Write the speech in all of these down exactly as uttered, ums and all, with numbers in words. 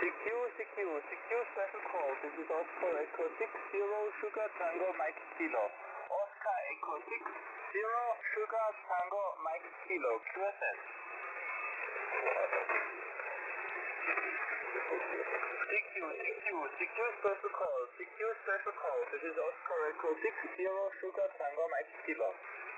C Q, C Q, C Q special call. This is Oscar Echo six zero Sugar Tango Mike Kilo. Oscar Echo six zero Sugar Tango Mike Kilo. Q S S. C Q, C Q, C Q special call. C Q special call. This is Oscar Echo six zero Sugar Tango Mike Kilo.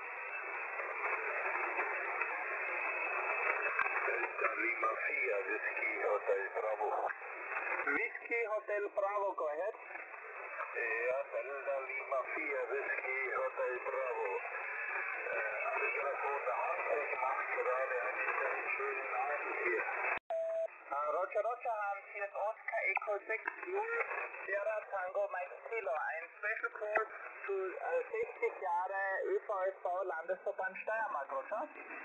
Lima vier, Whiskey Hotel Bravo. Whiskey Hotel Bravo, go ahead. Ja, Delta Lima vier, Whiskey Hotel Bravo. Äh, alles Telefon der Hand, ich mache gerade einen sehr schönen Abend hier. Uh, Roger, Roger, Hans, hier ist Oscar Echo six null Sierra Tango Mike Kilo. Ein Special Call zu äh, sechzig Jahre Ö V S V Landesverband Steiermark, Roger.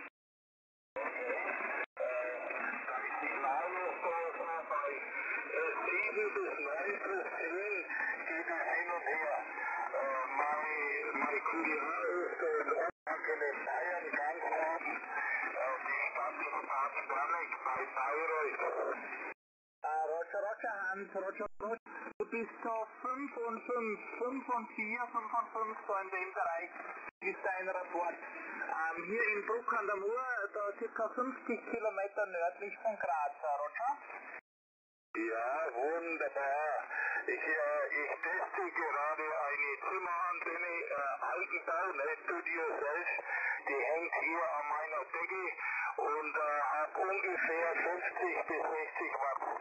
sieben bis neun plus zehn geht es hin und her. Äh, mein, mein Q D H ist in Oberhackel in Bayern ganz oben. Äh, die Stadt ist Baden-Baden bei Bayreuth. Uh, Roger, Roger, Hans, Roger, Roger. Du bist so fünf und fünf, fünf und vier, fünf und fünf, so in dem Bereich ist dein Rapport. Ähm, hier in Bruck an der Mur, da circa fünfzig Kilometer nördlich von Graz, Roger. Ja, wunderbar. Ich, äh, ich teste gerade eine Zimmerantenne, äh, Altenbau, ne, Studio selbst. Die hängt hier an meiner Decke und äh, hat ungefähr fünfzig bis sechzig Watt.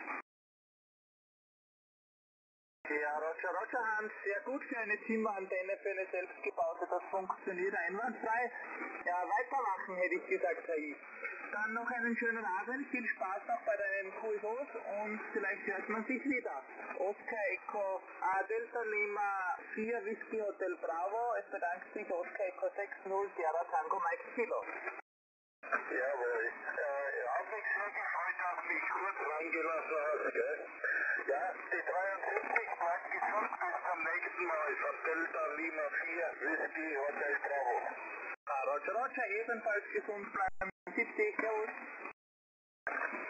Ja, Roger, Roger, Hans, sehr gut für eine Zimmerantenne, für eine selbstgebaute, das funktioniert einwandfrei. Ja, weitermachen, hätte ich gesagt, Herr I. Dann noch einen schönen Abend, viel Spaß noch bei deinen Q S Os und vielleicht hört man sich wieder. Oscar Echo A Delta Lima vier Whiskey Hotel Bravo, es bedankt sich Oscar Echo six null Sierra Tango Mike Kilo. Jawohl. Äh, hat mich sehr gefreut, dass du mich kurz reingelassen hast, gell? Ja, die dreiundsiebzig bleibt gesund bis zum nächsten Mal von Delta Lima vier Whiskey Hotel Bravo. Ah, Roger, Roger, ebenfalls gesund bleiben. siebzig, jawohl.